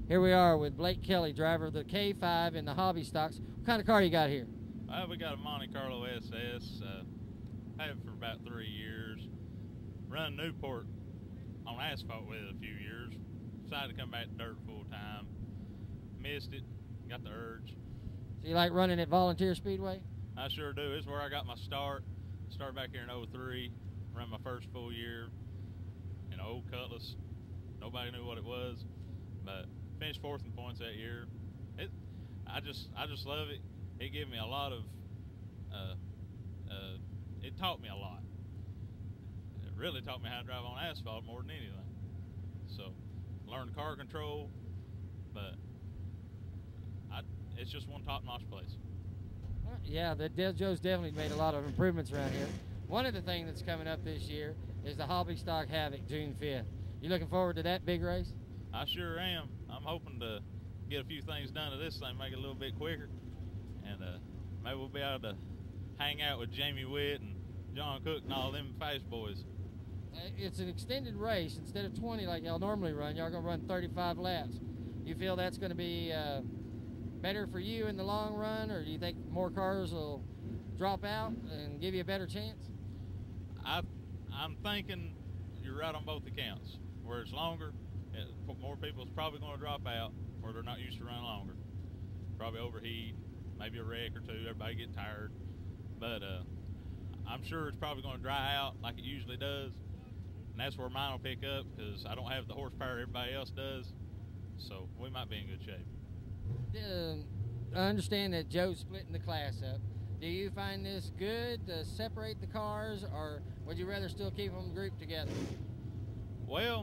Here we are with Blake Kelly, driver of the K5 in the hobby stocks. What kind of car you got here? We got a Monte Carlo SS. Had it for about 3 years. Run Newport on asphalt with it a few years. Decided to come back to dirt full time. Missed it. Got the urge. So you like running at Volunteer Speedway? I sure do. It's where I got my start. Started back here in '03. Ran my first full year in an old Cutlass. Nobody knew what it was, but finished 4th in points that year. I just love it. It gave me a lot of. It taught me a lot. It really taught me how to drive on asphalt more than anything. So, learned car control, but it's just one top-notch place. Yeah, Joe's definitely made a lot of improvements around here. One of the things that's coming up this year is the Hobby Stock Havoc, June 5th. You looking forward to that big race? I sure am. I'm hoping to get a few things done to this thing, make it a little bit quicker, and maybe we'll be able to hang out with Jamie Witt and John Cook and all them fast boys. It's an extended race. Instead of 20 like y'all normally run, y'all gonna run 35 laps. You feel that's gonna be better for you in the long run, or do you think more cars will drop out and give you a better chance? I'm thinking you're right on both accounts. Where it's longer, more people's probably going to drop out, or they're not used to running longer. Probably overheat, maybe a wreck or two, everybody get tired. But I'm sure it's probably going to dry out like it usually does, and that's where mine will pick up, because I don't have the horsepower everybody else does, so we might be in good shape. I understand that Joe's splitting the class up. Do you find this good to separate the cars, or would you rather still keep them grouped together? Well,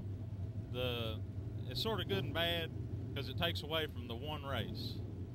it's sort of good and bad, because it takes away from the one race.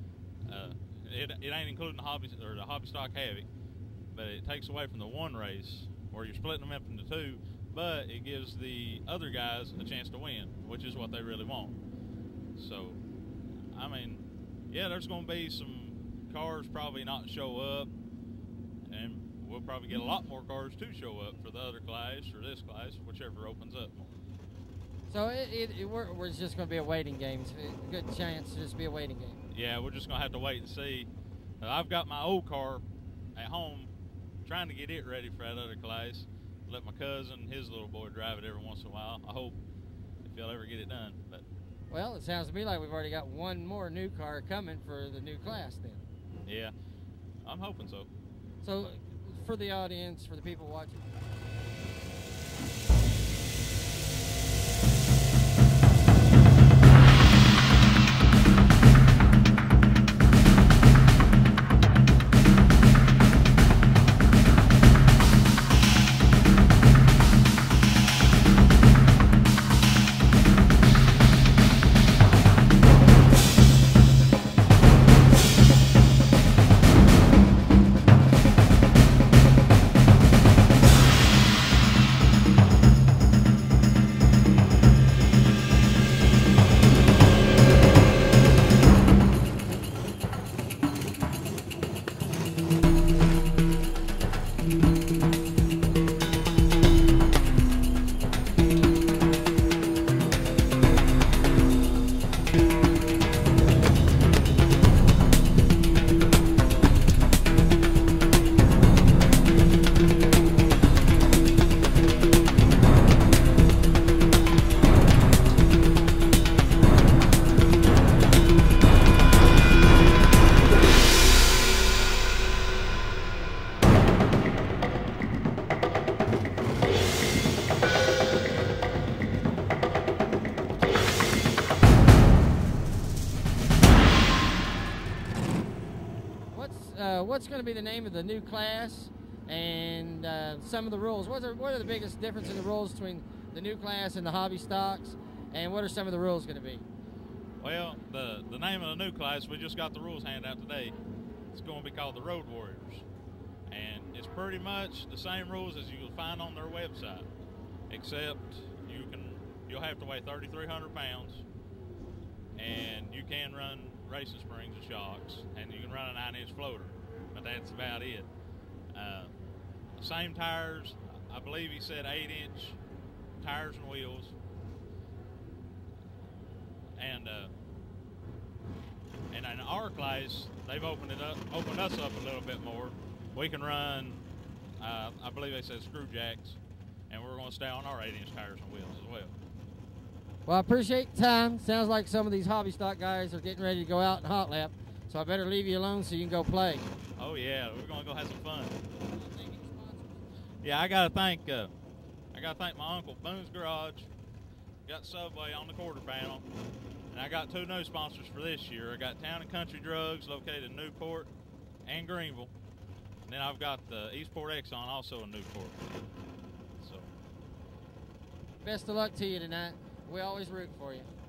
It ain't including the hobby stock Havoc, but it takes away from the one race where you're splitting them up into two. But it gives the other guys a chance to win, which is what they really want. So, I mean, yeah, there's going to be some cars probably not show up, and we'll probably get a lot more cars to show up for the other class or this class, whichever opens up more. So we're just going to be a waiting game. It's a good chance to just be a waiting game. Yeah, we're just going to have to wait and see. I've got my old car at home, trying to get it ready for that other class. Let my cousin, his little boy, drive it every once in a while. I hope if he'll ever get it done. But well, it sounds to me like we've already got one more new car coming for the new class then. Yeah, I'm hoping so. So, for the audience, for the people watching, what's going to be the name of the new class and some of the rules? What are the biggest difference in the rules between the new class and the hobby stocks, and what are some of the rules going to be? Well, the name of the new class, we just got the rules handed out today. It's going to be called the Road Warriors, and it's pretty much the same rules as you'll find on their website, except you'll have to weigh 3,300 pounds, and you can run racing springs and shocks, and you can run a 9-inch floater, but that's about it. Same tires, I believe he said 8-inch tires and wheels, and our class, they've opened us up a little bit more. We can run, I believe they said screw jacks, and we're going to stay on our 8-inch tires and wheels as well. Well, I appreciate the time. Sounds like some of these hobby stock guys are getting ready to go out and hot lap, so I better leave you alone so you can go play. Oh yeah, we're going to go have some fun. Yeah, I got to thank my uncle Boone's Garage. Got Subway on the quarter panel, and I got 2 new sponsors for this year. I got Town and Country Drugs located in Newport and Greenville, and then I've got the Eastport Exxon also in Newport. So, Best of luck to you tonight. We always root for you.